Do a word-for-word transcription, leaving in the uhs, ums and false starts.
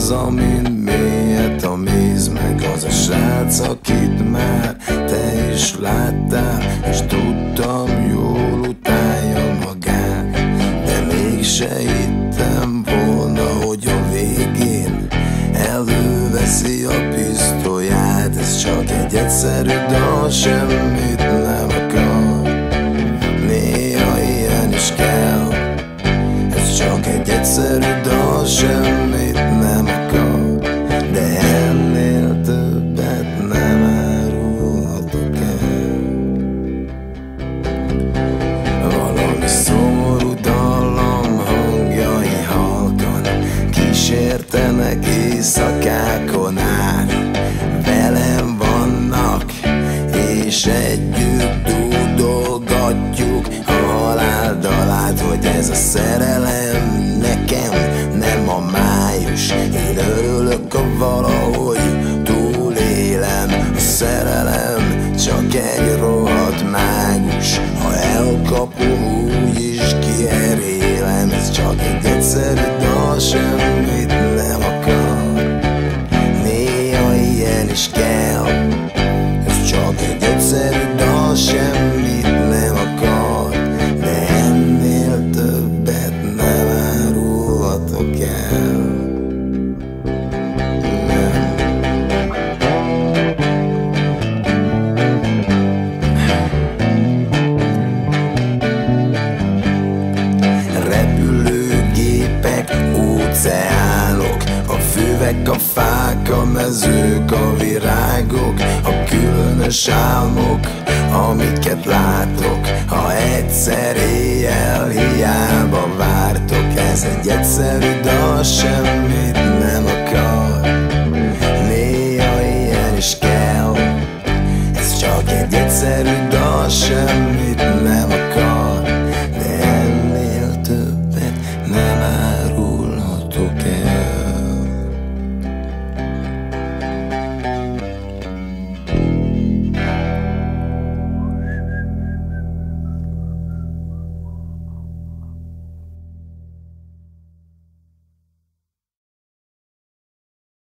az, amin mélyet a méz, meg az a srác, akit már te is láttál, és tudtam, jól utálja magát, de mégse hittem volna, hogy a végén előveszi a pisztolyát. Ez csak egy egyszerű dal, semmit nem akar, néha ilyen is kell. Ez csak egy egyszerű dal, semmit nem akar, de ennél többet nem árulhatok el. Valami szomorú dallam hangjai halkan kísértenek éjszakákon át. Velem vannak, és együtt dúdolgatjuk a halál dalát, hogy ez a szerelem nekem nem a május. Én örülök, a valahogy túlélem. A szerelem csak egy rohadt mágus, ha elkapom, úgy is kierélem. Ez csak egy egyszerű dal, semmit nem akar, néha ilyen is kell. Ez csak egy egyszerű dal, semmit nem akar, de ennél többet nem árulhatok el. Repülőgépek, óceánok, a füvek, a fák, a mezők, a virágok, a különös álmok, amiket látok, ha egyszer éjjel hiába vártok. Ez egy egyszerű dal, semmi